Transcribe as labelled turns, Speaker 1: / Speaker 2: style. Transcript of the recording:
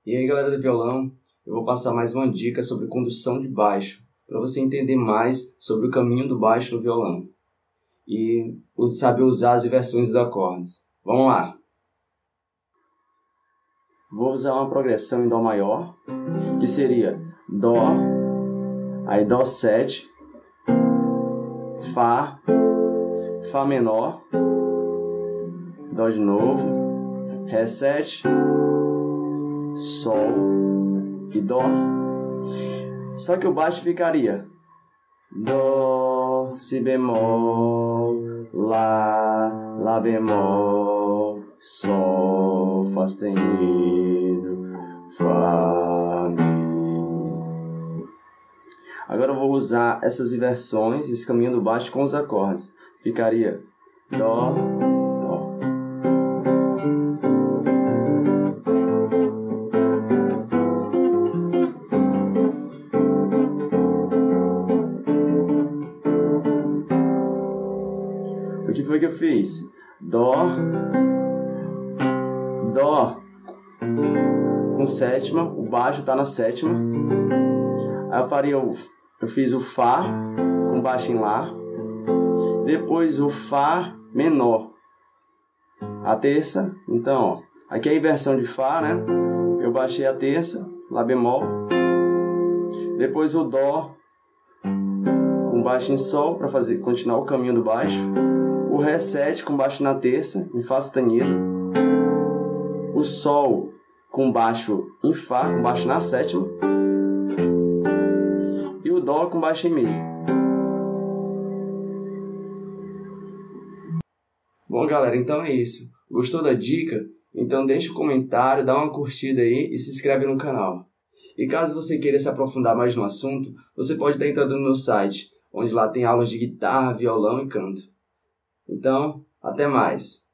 Speaker 1: E aí, galera do violão, eu vou passar mais uma dica sobre condução de baixo, para você entender mais sobre o caminho do baixo no violão e saber usar as inversões dos acordes. Vamos lá! Vou usar uma progressão em Dó maior, que seria Dó, aí Dó 7, Fá, Fá menor, Dó de novo, Ré 7, Sol e Dó. Só que o baixo ficaria Dó, Si bemol, Lá bemol, Sol, Fá sustenido, Fá, Mi. Agora eu vou usar essas inversões, esse caminho do baixo com os acordes. Ficaria Dó, O que foi que eu fiz? Dó, Dó com sétima, o baixo está na sétima. Aí eu fiz o Fá com baixo em Lá. Depois o Fá menor, a terça. Então, ó, aqui é a inversão de Fá, né? Eu baixei a terça, Lá bemol. Depois o Dó com baixo em Sol para continuar o caminho do baixo. O Ré 7 com baixo na terça, em Fá sustenido. O Sol com baixo em Fá, com baixo na sétima. E o Dó com baixo em Mi. Bom, galera, então é isso. Gostou da dica? Então deixa um comentário, dá uma curtida aí e se inscreve no canal. E caso você queira se aprofundar mais no assunto, você pode dar entrada no meu site, onde lá tem aulas de guitarra, violão e canto. Então, até mais!